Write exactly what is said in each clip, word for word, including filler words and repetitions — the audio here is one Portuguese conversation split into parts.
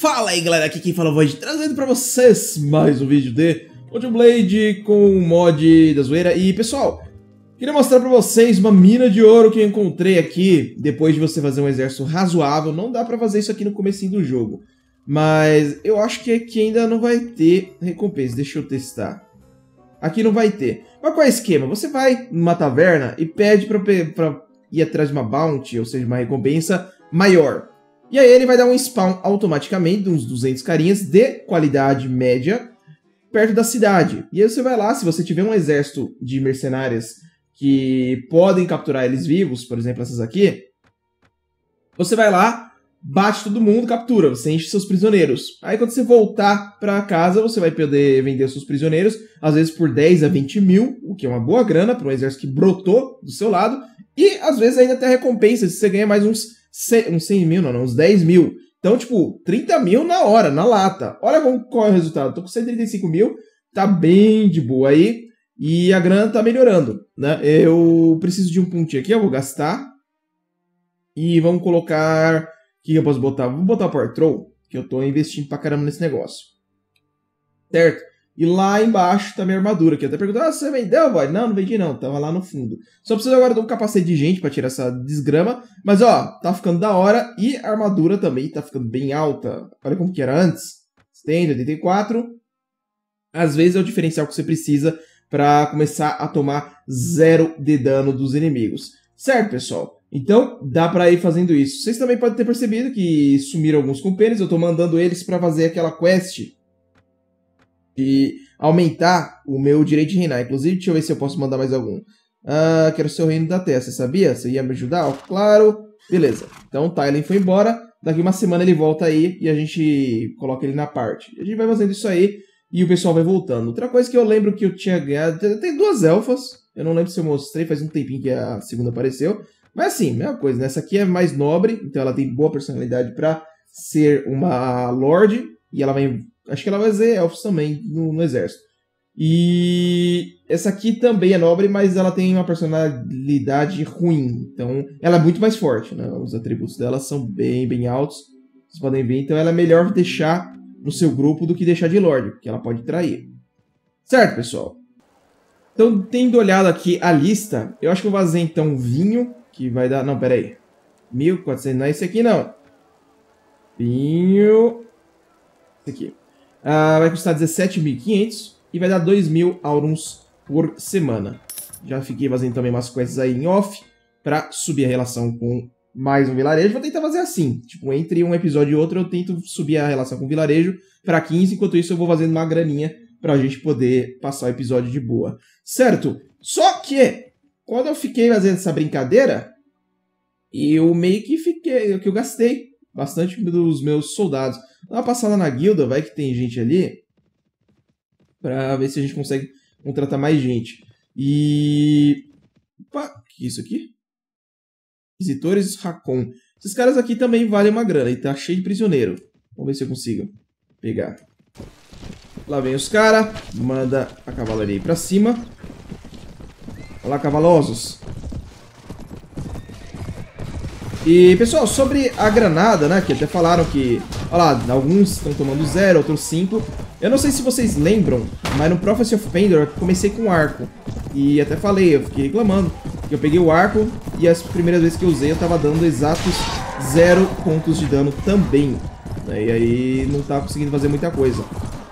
Fala aí galera, aqui quem fala é o Void, trazendo pra vocês mais um vídeo de Mountain Blade com o mod da zoeira. E pessoal, queria mostrar pra vocês uma mina de ouro que eu encontrei aqui. Depois de você fazer um exército razoável, não dá pra fazer isso aqui no comecinho do jogo, mas eu acho que aqui ainda não vai ter recompensa. Deixa eu testar. Aqui não vai ter. Mas qual é o esquema? Você vai numa taverna e pede pra, pra ir atrás de uma bounty, ou seja, uma recompensa maior. E aí ele vai dar um spawn automaticamente de uns duzentos carinhas de qualidade média perto da cidade. E aí você vai lá, se você tiver um exército de mercenárias que podem capturar eles vivos, por exemplo essas aqui, você vai lá, bate todo mundo, captura, você enche seus prisioneiros. Aí quando você voltar pra casa, você vai poder vender os seus prisioneiros, às vezes por dez a vinte mil, o que é uma boa grana para um exército que brotou do seu lado. E às vezes ainda tem recompensa, se você ganha mais uns uns cem mil, não, não, uns dez mil. Então, tipo, trinta mil na hora, na lata. Olha como, qual é o resultado. Tô com cento e trinta e cinco mil, tá bem de boa aí. E a grana tá melhorando, né? Eu preciso de um pontinho aqui, eu vou gastar. E vamos colocar... O que eu posso botar? Vou botar o Power Troll, que eu tô investindo pra caramba nesse negócio. Certo? E lá embaixo tá minha armadura, que eu até perguntei, ah, você vendeu, boy? Não, não vendi não, tava lá no fundo. Só preciso agora de um capacete de gente pra tirar essa desgrama, mas ó, tá ficando da hora e a armadura também tá ficando bem alta. Olha como que era antes, setenta, oitenta e quatro. Às vezes é o diferencial que você precisa pra começar a tomar zero de dano dos inimigos. Certo, pessoal? Então, dá pra ir fazendo isso. Vocês também podem ter percebido que sumiram alguns companheiros, eu tô mandando eles pra fazer aquela quest de aumentar o meu direito de reinar. Inclusive, deixa eu ver se eu posso mandar mais algum. Ah, quero ser o reino da terra, você sabia? Você ia me ajudar? Oh, claro. Beleza. Então, o Tylen foi embora. Daqui uma semana ele volta aí e a gente coloca ele na parte. A gente vai fazendo isso aí e o pessoal vai voltando. Outra coisa que eu lembro que eu tinha ganhado... Tem duas elfas. Eu não lembro se eu mostrei, faz um tempinho que a segunda apareceu. Mas assim, mesma coisa, né? Essa aqui é mais nobre, então ela tem boa personalidade pra ser uma lorde. E ela vai... Acho que ela vai ser elfos também no, no exército. E essa aqui também é nobre, mas ela tem uma personalidade ruim. Então, ela é muito mais forte, né? Os atributos dela são bem, bem altos. Vocês podem ver. Então, ela é melhor deixar no seu grupo do que deixar de lorde, porque ela pode trair. Certo, pessoal? Então, tendo olhado aqui a lista, eu acho que eu vou fazer, então, vinho, que vai dar... Não, pera aí. mil e quatrocentos, não é esse aqui, não. Vinho... Esse aqui. Uh, vai custar dezessete mil e quinhentos e vai dar dois mil aurons por semana. Já fiquei fazendo também umas quests aí em off para subir a relação com mais um vilarejo. Vou tentar fazer assim, tipo, entre um episódio e outro eu tento subir a relação com o vilarejo para quinze, enquanto isso eu vou fazendo uma graninha para a gente poder passar o episódio de boa. Certo? Só que, quando eu fiquei fazendo essa brincadeira, eu meio que fiquei, que eu gastei bastante dos meus soldados. Dá uma passada na guilda, vai que tem gente ali, pra ver se a gente consegue contratar mais gente. E... Opa, o que é isso aqui? Visitores Racon. Esses caras aqui também valem uma grana, e tá cheio de prisioneiro. Vamos ver se eu consigo pegar. Lá vem os caras, manda a cavalaria aí pra cima. Olá, cavalosos. E, pessoal, sobre a granada, né, que até falaram que, olha lá, alguns estão tomando zero, outros cinco. Eu não sei se vocês lembram, mas no Prophecy of Pendor eu comecei com arco. E até falei, eu fiquei reclamando, que eu peguei o arco e as primeiras vezes que eu usei eu tava dando exatos zero pontos de dano também. E aí não tava conseguindo fazer muita coisa.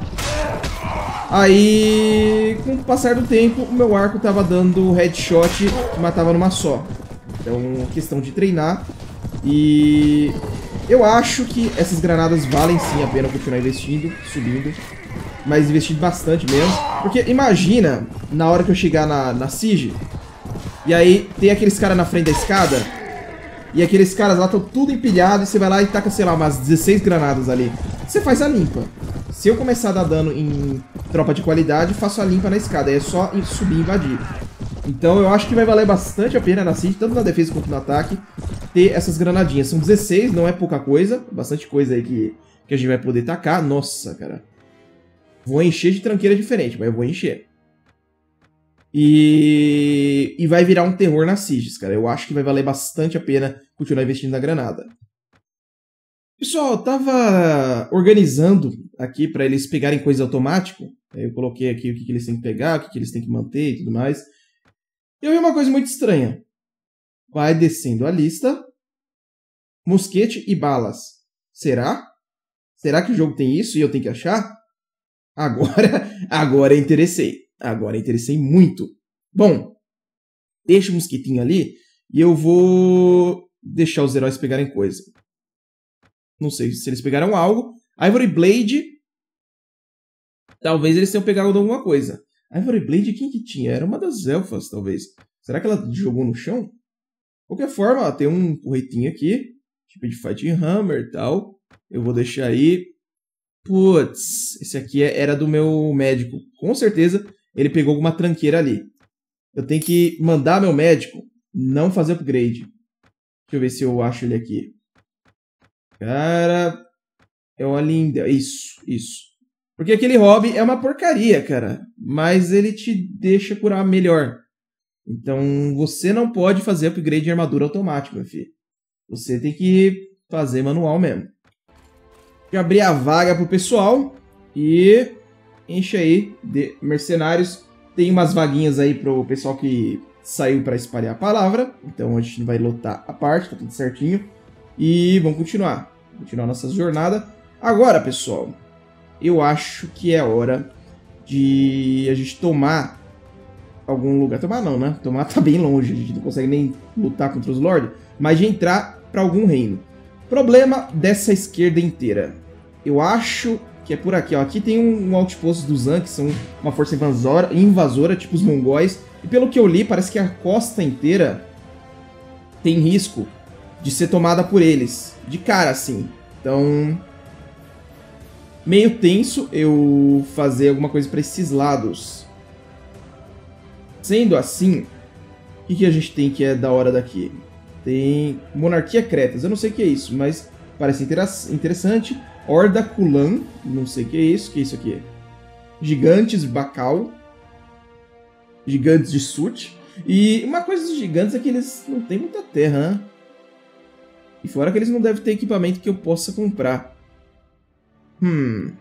Aí, com o passar do tempo, o meu arco tava dando headshot que matava numa só. Então, questão de treinar. E eu acho que essas granadas valem sim a pena continuar investindo, subindo. Mas investindo bastante mesmo. Porque imagina, na hora que eu chegar na, na Siege, e aí tem aqueles caras na frente da escada, e aqueles caras lá estão tudo empilhados, e você vai lá e taca, sei lá, umas dezesseis granadas ali. Você faz a limpa. Se eu começar a dar dano em tropa de qualidade, faço a limpa na escada. Aí é só subir e invadir. Então eu acho que vai valer bastante a pena na Siege, tanto na defesa quanto no ataque, ter essas granadinhas. São dezesseis, não é pouca coisa. Bastante coisa aí que, que a gente vai poder tacar. Nossa, cara. Vou encher de tranqueira diferente, mas eu vou encher. E, e vai virar um terror nas Sieges, cara. Eu acho que vai valer bastante a pena continuar investindo na granada. Pessoal, eu tava organizando aqui para eles pegarem coisa automático. Eu coloquei aqui o que, que eles têm que pegar, o que, que eles têm que manter e tudo mais. E eu vi uma coisa muito estranha. Vai descendo a lista. Mosquete e balas. Será? Será que o jogo tem isso e eu tenho que achar? Agora, agora interessei. Agora interessei muito. Bom, deixa o mosquitinho ali e eu vou deixar os heróis pegarem coisa. Não sei se eles pegaram algo. Ivory Blade. Talvez eles tenham pegado alguma coisa. Ivory Blade, quem que tinha? Era uma das elfas, talvez. Será que ela jogou no chão? De qualquer forma, ó, tem um porretinho aqui. Tipo de Fighting Hammer e tal. Eu vou deixar aí. Putz, esse aqui era do meu médico. Com certeza ele pegou alguma tranqueira ali. Eu tenho que mandar meu médico não fazer upgrade. Deixa eu ver se eu acho ele aqui. Cara, é uma linda. Isso, isso. Porque aquele hobby é uma porcaria, cara. Mas ele te deixa curar melhor. Então você não pode fazer upgrade de armadura automático, meu filho. Você tem que fazer manual mesmo. Vou abrir a vaga pro pessoal. E enche aí de mercenários. Tem umas vaguinhas aí pro pessoal que saiu para espalhar a palavra. Então a gente vai lotar a parte, tá tudo certinho. E vamos continuar. Continuar nossa jornada. Agora, pessoal, eu acho que é hora de a gente tomar algum lugar. Tomar não, né? Tomar tá bem longe. A gente não consegue nem lutar contra os lords. Mas de entrar para algum reino. Problema dessa esquerda inteira. Eu acho que é por aqui, ó. Aqui tem um, um outpost dos Zan, que são uma força invasora, invasora, tipo os mongóis. E pelo que eu li, parece que a costa inteira tem risco de ser tomada por eles. De cara, assim. Então, meio tenso eu fazer alguma coisa para esses lados. Sendo assim, o que, que a gente tem que é da hora daqui? Tem Monarquia Cretas, eu não sei o que é isso, mas parece interessante. Horda Kulan, não sei o que é isso, o que é isso aqui? Gigantes Bacal. Gigantes de Sut. E uma coisa dos gigantes é que eles não têm muita terra, né? E fora que eles não devem ter equipamento que eu possa comprar. Hum.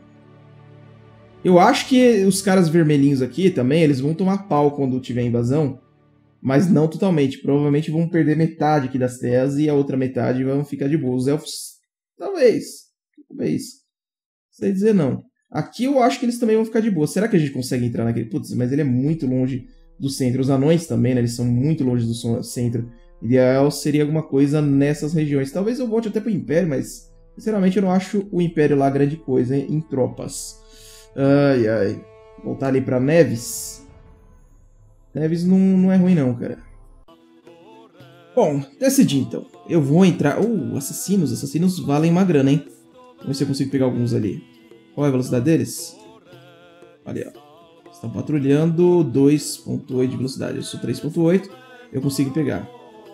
Eu acho que os caras vermelhinhos aqui também, eles vão tomar pau quando tiver invasão. Mas não totalmente. Provavelmente vão perder metade aqui das terras e a outra metade vão ficar de boa. Os elfos, talvez. Talvez. Não sei dizer não. Aqui eu acho que eles também vão ficar de boa. Será que a gente consegue entrar naquele... Putz, mas ele é muito longe do centro. Os anões também, né? Eles são muito longe do centro. Ideal seria alguma coisa nessas regiões. Talvez eu volte até pro Império, mas... Sinceramente eu não acho o Império lá grande coisa, hein? Em tropas. Ai, ai. Voltar ali pra Neves... Neves não, não é ruim não, cara. Bom, decidi então. Eu vou entrar... Uh, assassinos. Assassinos valem uma grana, hein? Vamos ver se eu consigo pegar alguns ali. Qual é a velocidade deles? Olha, ó. Estão patrulhando dois ponto oito de velocidade. Eu sou três ponto oito. Eu consigo pegar.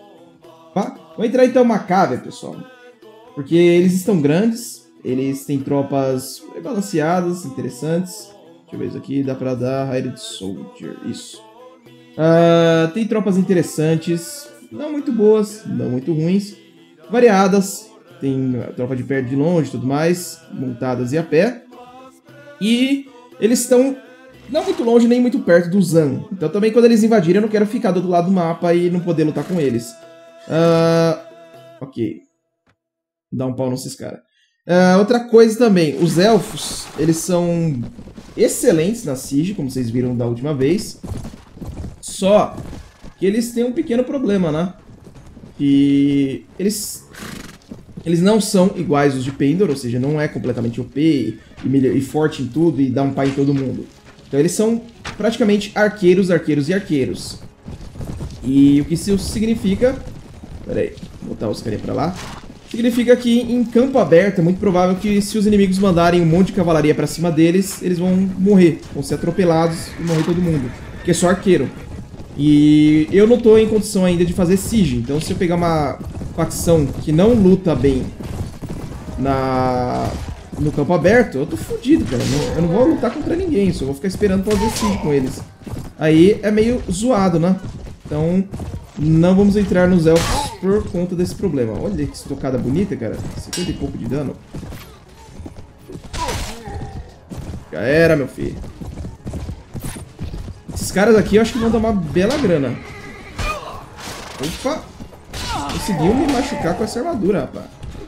Tá? Vou entrar então uma Macabea, pessoal. Porque eles estão grandes. Eles têm tropas balanceadas, interessantes. Deixa eu ver isso aqui. Dá pra dar Hired Soldier. Isso. Uh, tem tropas interessantes, não muito boas, não muito ruins, variadas, tem tropa de perto e de longe e tudo mais, montadas e a pé, e eles estão não muito longe nem muito perto do Zan, então também quando eles invadirem eu não quero ficar do outro lado do mapa e não poder lutar com eles. Uh, ok, dá um pau nesses caras. Uh, outra coisa também, os elfos, eles são excelentes na Siege, como vocês viram da última vez. Só que eles têm um pequeno problema, né? Que eles, eles não são iguais os de Pendor, ou seja, não é completamente O P e, e, e forte em tudo e dá um pau em todo mundo. Então eles são praticamente arqueiros, arqueiros e arqueiros. E o que isso significa... Pera aí, vou botar os caras pra lá. Significa que em campo aberto é muito provável que se os inimigos mandarem um monte de cavalaria pra cima deles, eles vão morrer, vão ser atropelados e morrer todo mundo. Porque é só arqueiro. E eu não tô em condição ainda de fazer siege, então se eu pegar uma facção que não luta bem na no campo aberto, eu tô fudido, cara. Eu não vou lutar contra ninguém, só vou ficar esperando pra fazer siege com eles. Aí é meio zoado, né? Então não vamos entrar nos elfos por conta desse problema. Olha que estocada bonita, cara. cinquenta e pouco de dano. Já era, meu filho. Esses caras aqui eu acho que vão dar uma bela grana. Opa! Conseguiu me machucar com essa armadura, rapaz.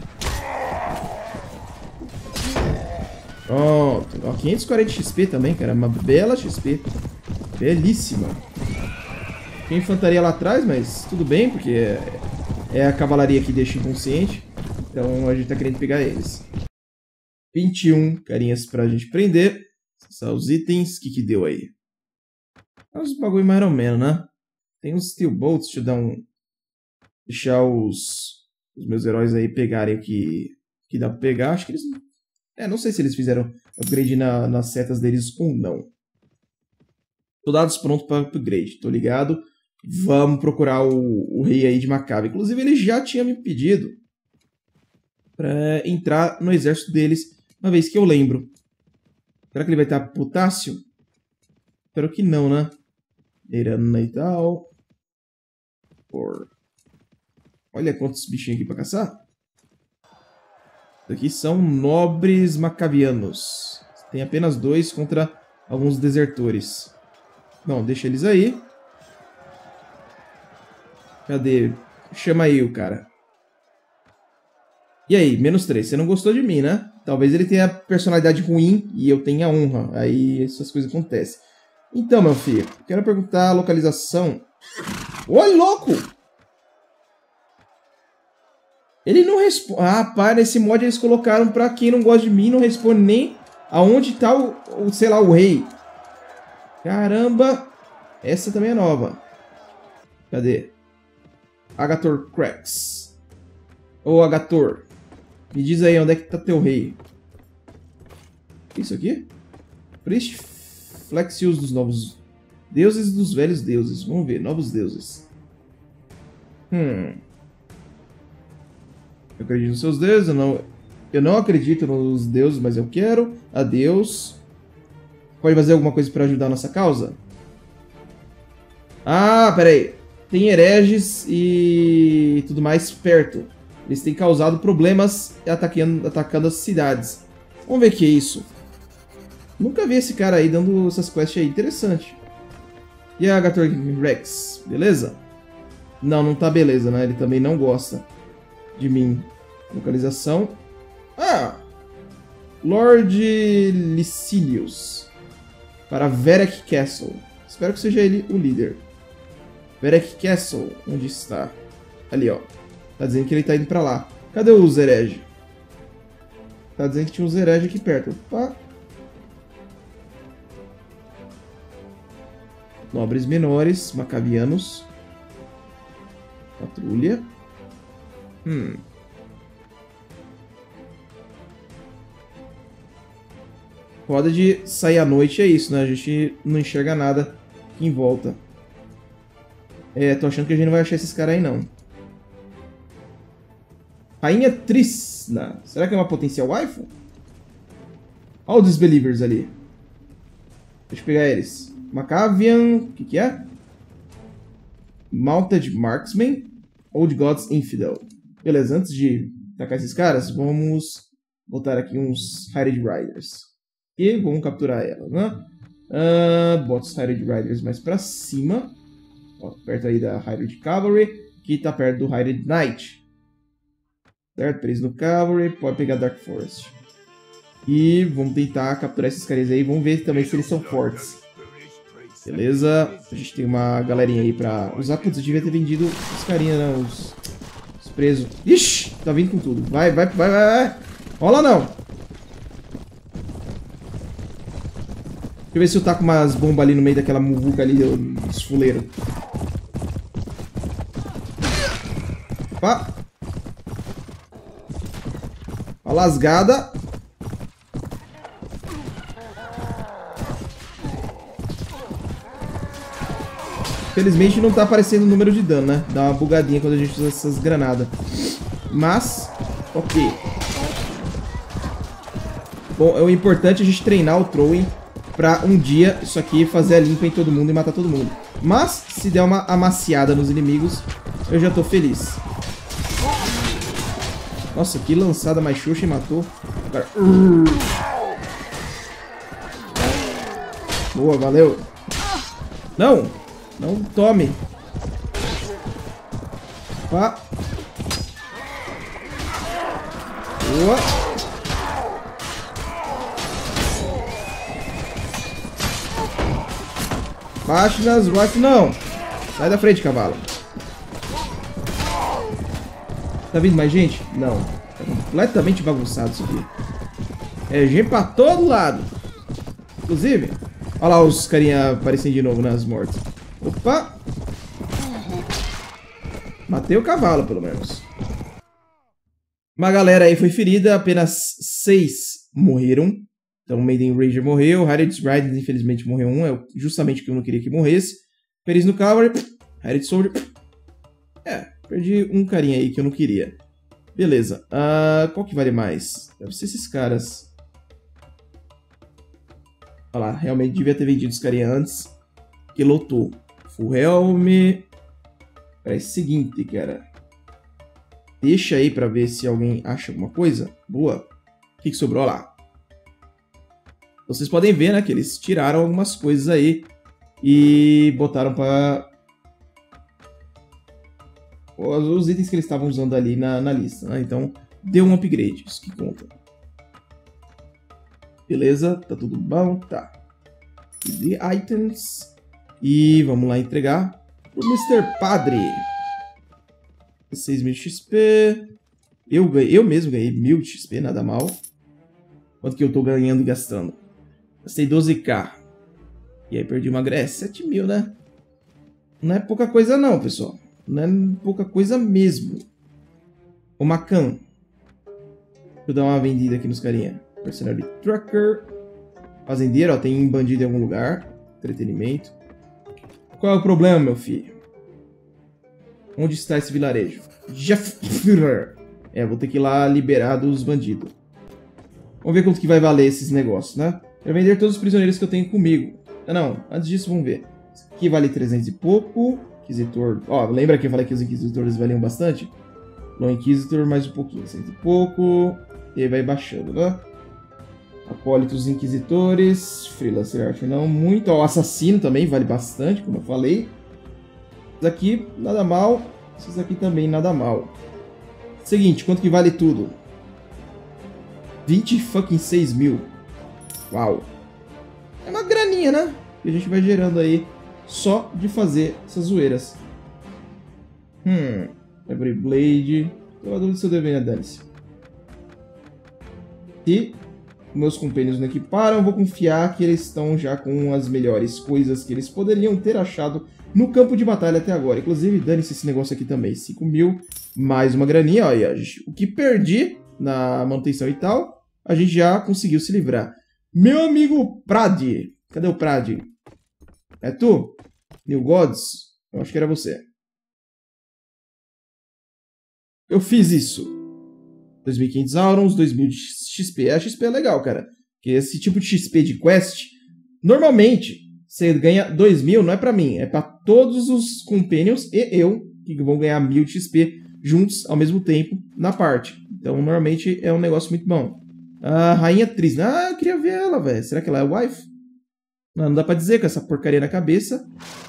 Pronto. Ó, quinhentos e quarenta X P também, cara. Uma bela X P. Belíssima. Tem infantaria lá atrás, mas tudo bem, porque é, é a cavalaria que deixa inconsciente. Então a gente tá querendo pegar eles. vinte e um carinhas pra gente prender. São os itens. O que que deu aí? É uns bagulho mais ou menos, né? Tem uns Steel Bolts. Deixa eu dar um... Deixar os, os meus heróis aí pegarem o que, que dá pra pegar. Acho que eles... É, não sei se eles fizeram upgrade na, nas setas deles ou não. Soldados prontos para upgrade. Tô ligado. Vamos procurar o, o rei aí de Maccabi. Inclusive, ele já tinha me pedido pra entrar no exército deles, uma vez que eu lembro. Será que ele vai estar potássio? Espero que não, né? Irana e tal. Por... Olha quantos bichinhos aqui pra caçar. Aqui são nobres macabianos. Tem apenas dois contra alguns desertores. Não, deixa eles aí. Cadê? Chama aí o cara. E aí, menos três. Você não gostou de mim, né? Talvez ele tenha personalidade ruim e eu tenha honra. Aí essas coisas acontecem. Então, meu filho, quero perguntar a localização. Oi, louco! Ele não responde... Ah, pá, nesse mod eles colocaram pra quem não gosta de mim, não responde nem aonde tá o, o sei lá, o rei. Caramba! Essa também é nova. Cadê? Agathor Cracks. Ô, Agathor. Me diz aí, onde é que tá teu rei? Isso aqui? Priest Flexius dos novos deuses e dos velhos deuses. Vamos ver, novos deuses. Hum... Eu acredito nos seus deuses, eu não, eu não acredito nos deuses, mas eu quero. Adeus. Pode fazer alguma coisa para ajudar a nossa causa? Ah, peraí. Tem hereges e tudo mais perto. Eles têm causado problemas atacando, atacando as cidades. Vamos ver o que é isso. Nunca vi esse cara aí dando essas quests aí. Interessante. E a Agathor Rex, beleza? Não, não tá beleza, né? Ele também não gosta de mim. Localização. Ah! Lord Licinius. Para Verek Castle. Espero que seja ele o líder. Verek Castle. Onde está? Ali, ó. Tá dizendo que ele tá indo pra lá. Cadê os hereges? Tá dizendo que tinha uns hereges aqui perto. Opa. Nobres menores. Macabianos. Patrulha. Hum. Roda de sair à noite é isso, né? A gente não enxerga nada aqui em volta. É, tô achando que a gente não vai achar esses caras aí, não. Rainha Tristna. Será que é uma potencial waifu? Olha os Disbelievers ali. Deixa eu pegar eles. Macavian. O que que é? Mounted Marksman. Old Gods Infidel. Beleza, antes de atacar esses caras, vamos botar aqui uns Hired Riders. E vamos capturar ela, né? Uh, bota os Hired Riders mais pra cima. Ó, perto aí da Hired Cavalry. Que tá perto do Hired Knight. Certo? Preso no Cavalry. Pode pegar Dark Forest. E vamos tentar capturar esses caras aí. Vamos ver também se eles são fortes. Beleza? A gente tem uma galerinha aí pra usar. Putz, eu devia ter vendido os carinha, né? Os, os presos. Ixi! Tá vindo com tudo. Vai, vai, vai, vai, vai. Rola não! Deixa eu ver se eu taco umas bombas ali no meio daquela muvuca ali dos fuleiros. Opa! Uma lasgada. Felizmente não tá aparecendo o número de dano, né? Dá uma bugadinha quando a gente usa essas granadas. Mas, ok. Bom, é o importante a gente treinar o throwing pra um dia isso aqui fazer a limpa em todo mundo e matar todo mundo. Mas, se der uma amaciada nos inimigos, eu já tô feliz. Nossa, que lançada mais xoxa e matou. Agora... Boa, valeu. Não! Não tome. Opa. Boa. Baixe nas wife, não. Sai da frente, cavalo. Tá vindo mais gente? Não. Tá completamente bagunçado isso aqui. É gente pra todo lado. Inclusive, olha lá os carinha aparecendo de novo nas mortes. Opa! Matei o cavalo, pelo menos. Uma galera aí foi ferida, apenas seis morreram. Então, Maiden Ranger morreu, Harriet's Riders, infelizmente, morreu um. É justamente o que eu não queria que morresse. Peris no Cavalry, Harriet Soldier. É, perdi um carinha aí que eu não queria. Beleza. Uh, qual que vale mais? Deve ser esses caras. Olha lá, realmente devia ter vendido os carinha antes. Que lotou. Full Helm. Parece o seguinte, cara. Deixa aí pra ver se alguém acha alguma coisa. Boa. O que, que sobrou? Olha lá. Vocês podem ver, né, que eles tiraram algumas coisas aí e botaram para os itens que eles estavam usando ali na, na lista, né? Então, deu um upgrade, isso que conta. Beleza, tá tudo bom? Tá. The items. E vamos lá entregar pro mister Padre. seis mil X P. Eu, ganhei, eu mesmo ganhei mil X P, nada mal. Quanto que eu tô ganhando e gastando? Gastei doze k. E aí perdi uma greve. sete mil, né? Não é pouca coisa não, pessoal. Não é pouca coisa mesmo. O Macan. Deixa eu dar uma vendida aqui nos carinha. Personality Tracker. Fazendeiro, ó. Tem bandido em algum lugar. Entretenimento. Qual é o problema, meu filho? Onde está esse vilarejo? Jeff. É, vou ter que ir lá liberar dos bandidos. Vamos ver quanto que vai valer esses negócios, né? Quero vender todos os prisioneiros que eu tenho comigo. Não, não. Antes disso, vamos ver. Esse aqui vale trezentos e pouco. Inquisitor... Ó, lembra que eu falei que os Inquisitores valiam bastante? Long Inquisitor, mais um pouquinho. cento e pouco. E aí vai baixando, né? Acólitos Inquisitores. Freelancer Archer não muito. Ó, o Assassino também vale bastante, como eu falei. Esses aqui, nada mal. Esses aqui também, nada mal. Seguinte, quanto que vale tudo? vinte e seis mil. Uau. É uma graninha, né? Que a gente vai gerando aí só de fazer essas zoeiras. Hum. Every Blade. Tô na dúvida se eu deveria dane-se. E meus companheiros não equiparam. Vou confiar que eles estão já com as melhores coisas que eles poderiam ter achado no campo de batalha até agora. Inclusive, dane-se esse negócio aqui também. cinco mil. Mais uma graninha. Olha, o que perdi na manutenção e tal, a gente já conseguiu se livrar. Meu amigo Prade. Cadê o Prade? É tu? New Gods? Eu acho que era você. Eu fiz isso. dois mil e quinhentos Aurons, dois mil de X P. A X P é legal, cara. Porque esse tipo de X P de quest, normalmente, você ganha dois mil, não é pra mim. É pra todos os companions e eu, que vão ganhar mil de X P juntos ao mesmo tempo na parte. Então, normalmente, é um negócio muito bom. A Rainha Tris. Ah, eu queria ver ela, velho. Será que ela é wife? Não, não dá pra dizer com essa porcaria na cabeça.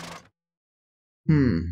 Hum.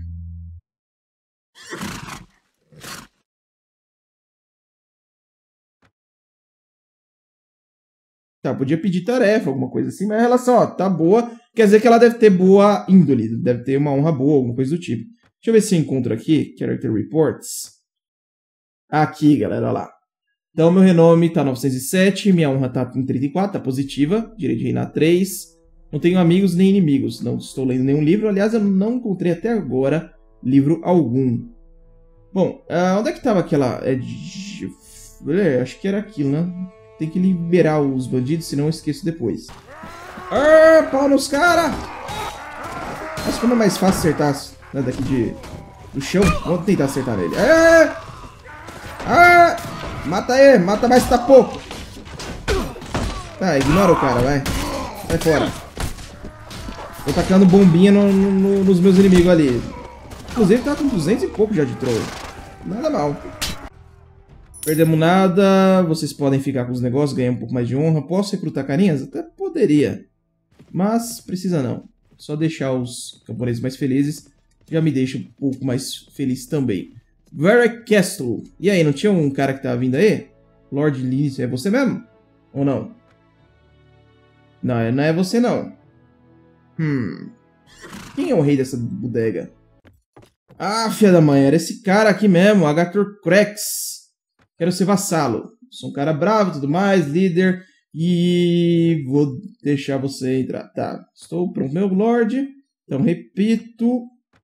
Tá, podia pedir tarefa, alguma coisa assim, mas a relação, ó, tá boa. Quer dizer que ela deve ter boa índole, deve ter uma honra boa, alguma coisa do tipo. Deixa eu ver se eu encontro aqui, Character Reports. Aqui, galera, ó lá. Então, meu renome tá novecentos e sete, minha honra tá em trinta e quatro, tá positiva, direito de reinar três. Não tenho amigos nem inimigos, não estou lendo nenhum livro. Aliás, eu não encontrei até agora livro algum. Bom, uh, onde é que tava aquela... É, é, acho que era aquilo, né? Tem que liberar os bandidos, senão eu esqueço depois. Ah, pau nos caras! Mas como é mais fácil acertar, né, daqui de, do chão, vamos tentar acertar nele. Ah! Ah! Mata ele, mata mais que tá pouco. Tá, ignora o cara, vai. Sai fora. Tô tacando bombinha no, no, nos meus inimigos ali. Inclusive tá com duzentos e pouco já de troll. Nada mal. Perdemos nada, vocês podem ficar com os negócios, ganhar um pouco mais de honra. Posso recrutar carinhas? Até poderia, mas precisa não. Só deixar os camponeses mais felizes já me deixa um pouco mais feliz também. Varric Castle. E aí, não tinha um cara que tava vindo aí? Lord Linus, é você mesmo? Ou não? Não, não é você não. Hum. Quem é o rei dessa bodega? Ah, filha da mãe, era esse cara aqui mesmo, Agathor Crex. Quero ser vassalo. Sou um cara bravo e tudo mais, líder. E vou deixar você entrar. Tá, estou pronto, meu lord. Então, repito.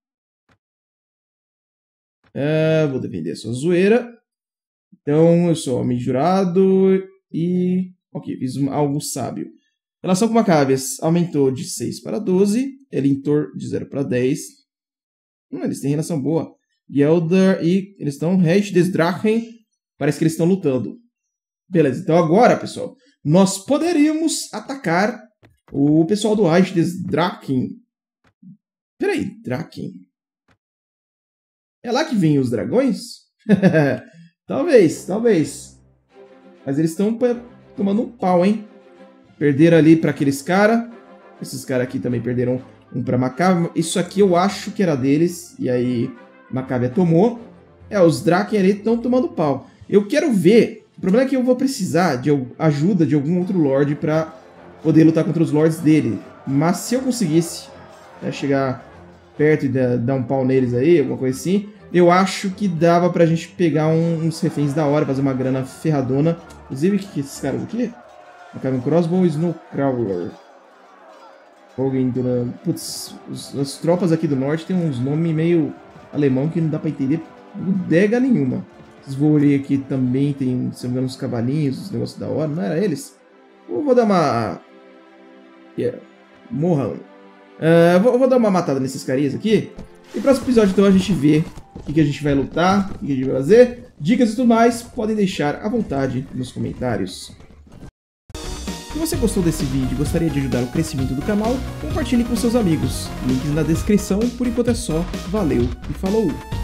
É, vou defender a sua zoeira. Então, eu sou homem jurado e... Ok, fiz algo sábio. Relação com Maccabees aumentou de seis para doze. Elintor de zero para dez. Hum, eles têm relação boa. Gelder e eles estão... Reich des Drachen. Parece que eles estão lutando. Beleza, então agora, pessoal, nós poderíamos atacar o pessoal do Reich des Drachen. Peraí, Drachen. É lá que vêm os dragões? Talvez, talvez. Mas eles estão tomando um pau, hein? Perderam ali para aqueles caras. Esses caras aqui também perderam um para Maccabi. Isso aqui eu acho que era deles. E aí Maccabi tomou. É, os Draken ali estão tomando pau. Eu quero ver. O problema é que eu vou precisar de ajuda de algum outro Lorde para poder lutar contra os Lords dele. Mas se eu conseguisse, né, chegar perto e dar um pau neles aí, alguma coisa assim, eu acho que dava pra gente pegar um, uns reféns da hora, fazer uma grana ferradona. Inclusive, o que, que é esses caras aqui? Maccabi Crossbow e Snowcrawler. Putz, os, as tropas aqui do norte tem uns nomes meio alemão que não dá pra entender bodega nenhuma. Esses Volei aqui também tem, se não me engano, uns cavalinhos, os negócios da hora, não era eles? Eu vou dar uma... Yeah. Morram. Uh, vou, vou dar uma matada nesses carinhas aqui. E no próximo episódio, então, a gente vê o que, que a gente vai lutar, o que, que a gente vai fazer. Dicas e tudo mais, podem deixar à vontade nos comentários. Se você gostou desse vídeo e gostaria de ajudar o crescimento do canal, compartilhe com seus amigos. Links na descrição, por enquanto é só. Valeu e falou!